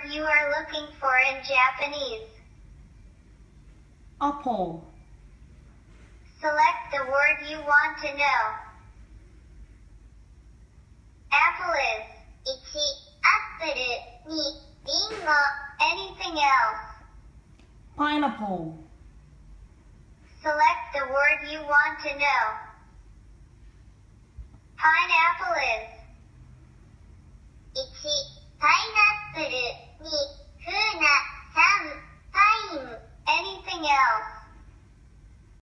word you are looking for in Japanese. Apple. Select the word you want to know. Apple is 1. アップル 2. リンゴ Anything else? Pineapple. Select the word you want to know. Pineapple is 1. パイナップル 2. フーナ 3. パイン Anything else?